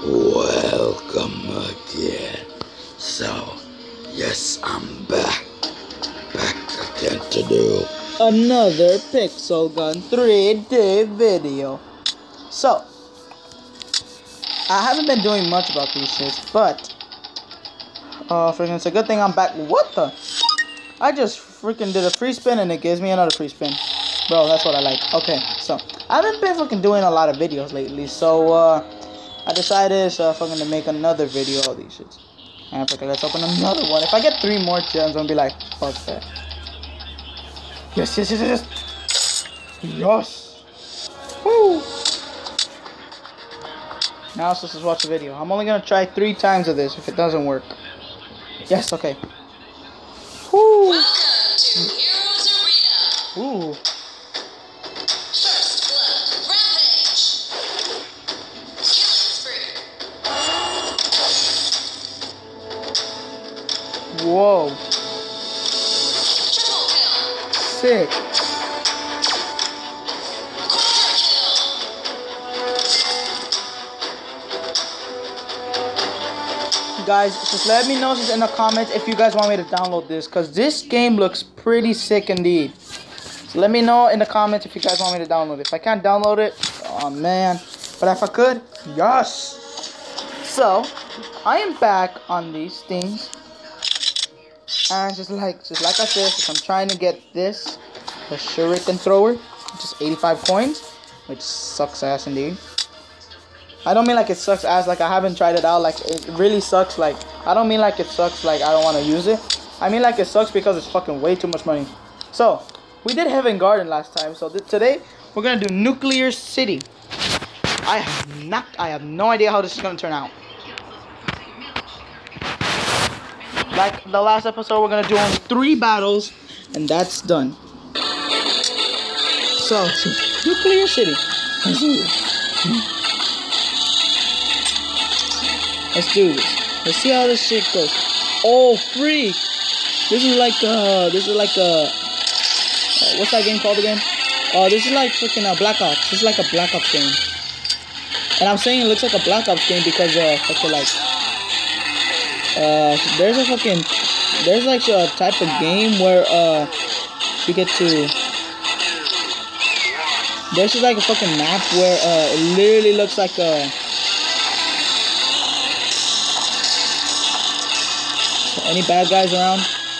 Welcome again. So, yes, I'm back. Back again to do another Pixel Gun 3D video. So, I haven't been doing much about these shits, but freaking, it's a good thing I'm back. What the? I just freaking did a free spin and it gives me another free spin. Bro, that's what I like. Okay, so I haven't been fucking doing a lot of videos lately, so I decided fucking to make another video of these shits. And fucking let's open another one. If I get 3 more gems, I'm gonna be like, fuck that. Yes. Yes. Woo. Now let's just watch the video. I'm only gonna try 3 times of this if it doesn't work. Yes, okay. Woo. Welcome to Heroes Arena. Ooh. First blood, rampage. Killing spree. Whoa. Triple kill. Sick. Quadra kill. Guys, just let me know in the comments if you guys want me to download this, because this game looks pretty sick indeed. So let me know in the comments if you guys want me to download it. If I can't download it, oh man, but if I could, yes. So I am back on these things, and just like I said, since I'm trying to get this, the shuriken thrower, which is 85 coins, which sucks ass indeed. I don't mean like it sucks ass, like I haven't tried it out, like it really sucks, like I don't mean like it sucks like I don't want to use it. I mean like it sucks because it's fucking way too much money. So we did Heaven Garden last time, so today we're gonna do Nuclear City. I have no idea how this is gonna turn out. Like the last episode, we're gonna do only 3 battles and that's done. So Nuclear City. Let's do this. Let's see how this shit goes. Oh, freak! This is like what's that game called again? Oh, this is like freaking Black Ops. This is like a Black Ops game. And I'm saying it looks like a Black Ops game because fucking like there's like a type of game where you get to. There's just like a fucking map where it literally looks like a. Any bad guys around?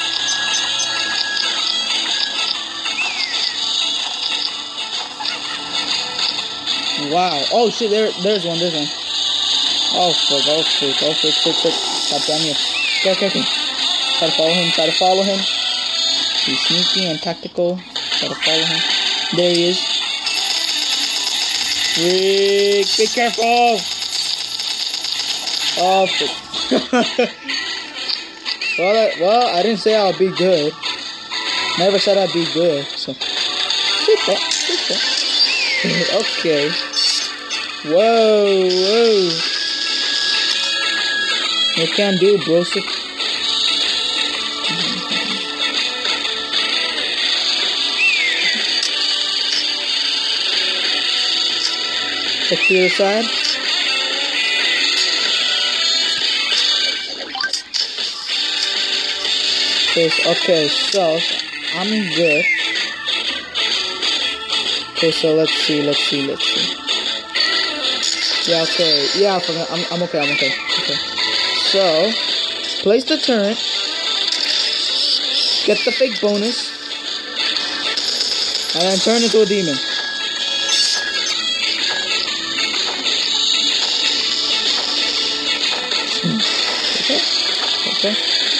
Wow. Oh shit, there's one. Oh fuck, oh frick. God damn you. Okay. Try to follow him. He's sneaky and tactical. Try to follow him. There he is. Frick, be careful! Oh frick. Well, I didn't say I'll be good. Never said I'd be good. So, shoot that. Okay. Whoa. What can do, bro? Check the other side. Okay, so I'm good. Okay, so let's see. Yeah, okay. Yeah, I'm okay. Okay. So, place the turret. Get the fake bonus. And then turn into a demon. Okay.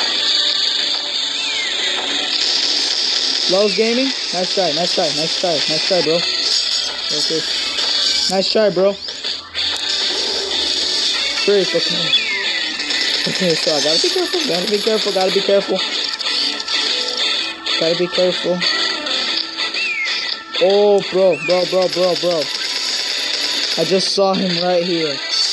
Lowe's Gaming, nice try, bro. Okay, nice try, bro. Freak, okay, so I gotta be careful. Oh, bro. I just saw him right here.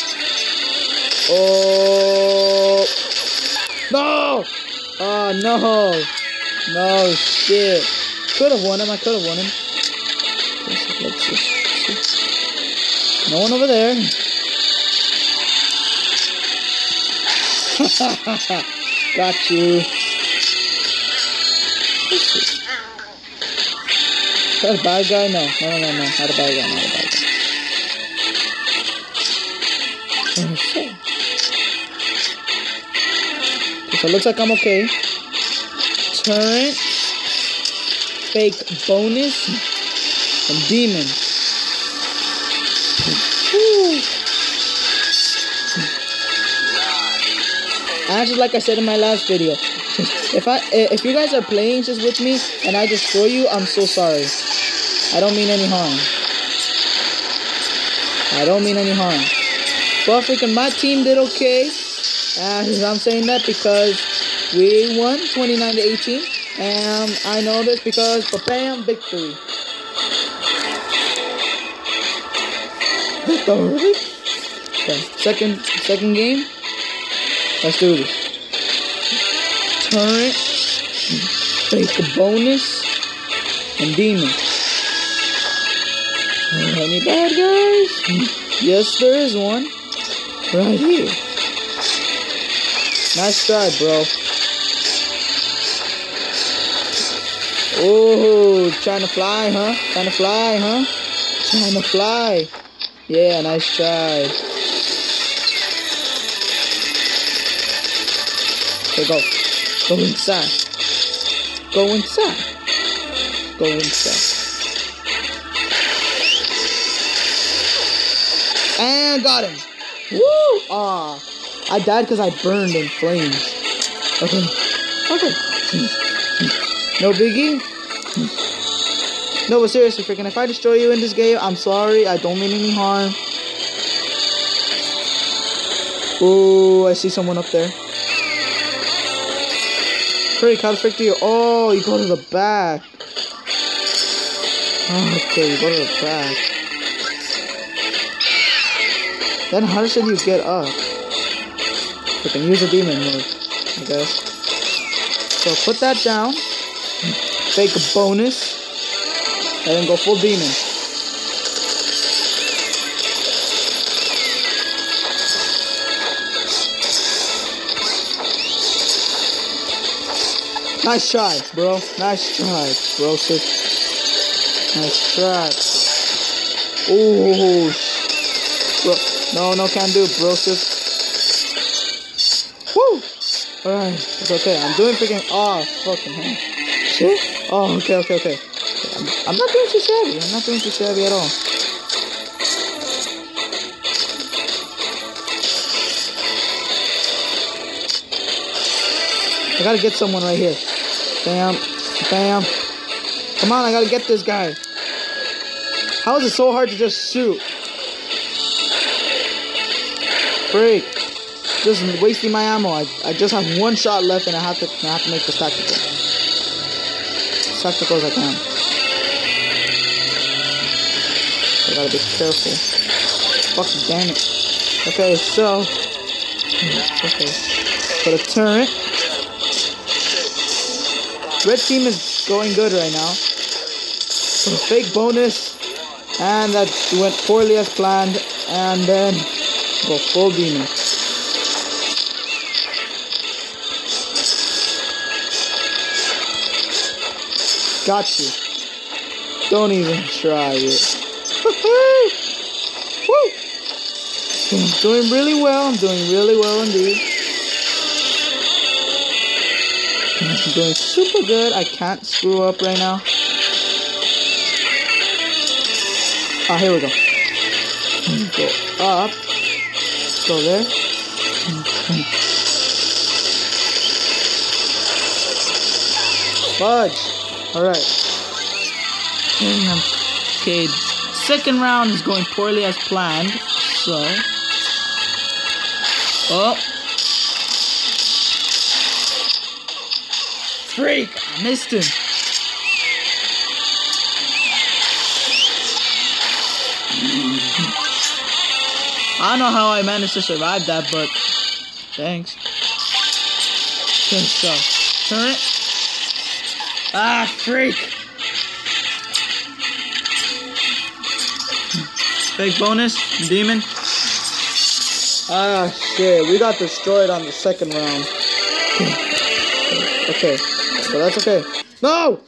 Oh, no! Oh, no! No shit. Could have won him. I could have won him. Let's see. No one over there. Got you. Is that a bad guy? No. No. Not a bad guy. Okay, so it looks like I'm okay. Turret, fake bonus, and demon. Woo. Actually, like I said in my last video, if you guys are playing just with me and I destroy you, I'm so sorry. I don't mean any harm. But freaking my team did okay. And I'm saying that because we won 29-18. And I know this because bam, victory. Victory. Okay, second game. Let's do this. Turret, fake bonus, and demon. Any bad guys? Yes, there is one. Right here. Nice try, bro. Oh, trying to fly, huh? Yeah, nice try. Okay, go. Go inside. And got him. Woo! Ah, I died because I burned in flames. Okay. No biggie. No, but seriously, freaking, if I destroy you in this game, I'm sorry. I don't mean any harm. Ooh, I see someone up there. Freak, how the frick do you? Oh, you go to the back. Okay, you go to the back. Then how should you get up? You can use a demon mode, I guess. So put that down. Fake a bonus. And then go full demon. Nice try, bro. Nice try, bro. Nice try. Ooh. Bro. No, can't do it, bro. Woo! Alright, it's okay. I'm doing freaking. Oh, fucking hell. Shit? Oh, okay. I'm not doing too shabby. At all. I gotta get someone right here. Bam. Come on, I gotta get this guy. How is it so hard to just shoot? Freak. Just wasting my ammo. I just have one shot left and I have to make this tactical. As tactical as I can. I gotta be careful. Fuck, damn it. Okay, so. Okay. Put a turret. Red team is going good right now. Put a fake bonus. And that went poorly as planned. And then go full demon. Got you. Don't even try it. Woo! I'm doing really well. Indeed. I'm doing super good. I can't screw up right now. Ah, here we go. Go up. Go there. Fudge. Alright. Okay. Second round is going poorly as planned. So. Oh. Freak! I missed him. I don't know how I managed to survive that, but thanks. Okay, so turn it. Ah, freak! Fake bonus, demon. Ah, shit. We got destroyed on the second round. Okay. But that's okay. No!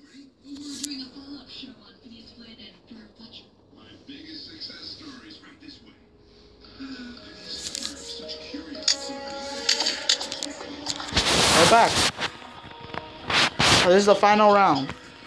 We're back. Oh, this is the final round.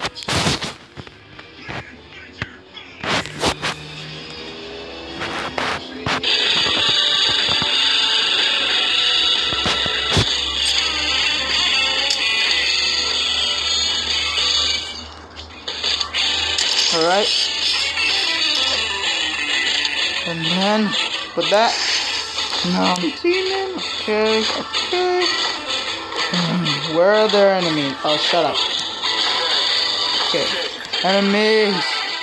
Alright. And then with that. No, demon. Okay, okay. Where are their enemies? Oh, shut up. Okay. Enemies.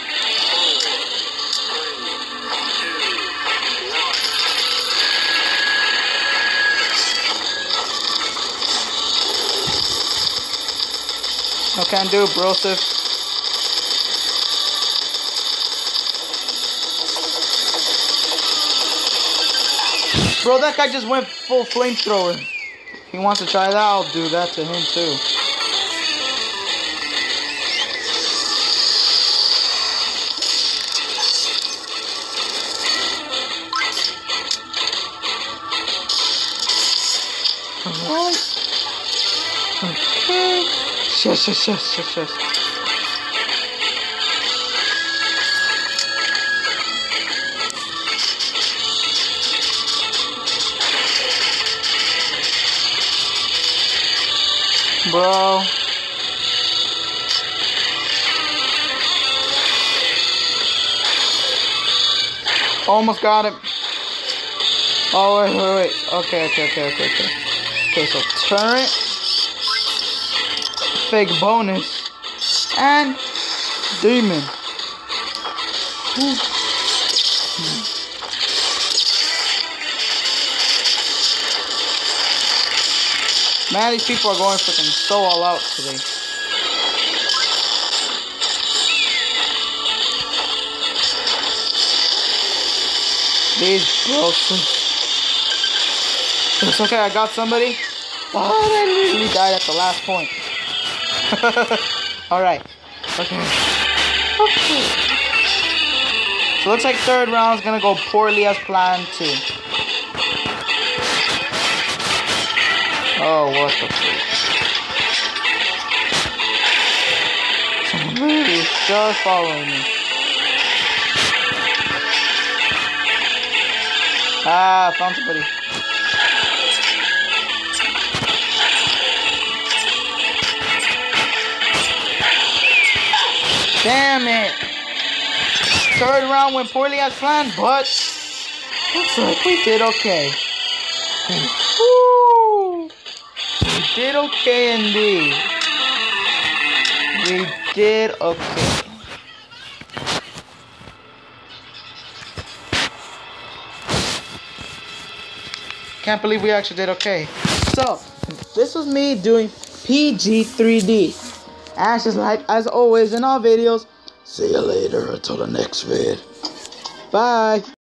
No can do, brosif. Bro, that guy just went full flamethrower. If he wants to try that, I'll do that to him too. Alright. Okay. Shush. Bro. Almost got him. Oh, wait. Okay. Okay, so turret, fake bonus, and demon. Man, these people are going freaking so all out today. These bros. It's okay, I got somebody. Oh, they literally died at the last point. Alright. Okay. So looks like third round's gonna go poorly as planned too. Oh, what the freak. Somebody is just following me. Ah, found somebody. Damn it. Third round went poorly as planned, but looks like we did okay. Woo! We did okay indeed. We did okay. Can't believe we actually did okay. So, this was me doing PG3D. And just like as always in our videos, See you later until the next vid. bye.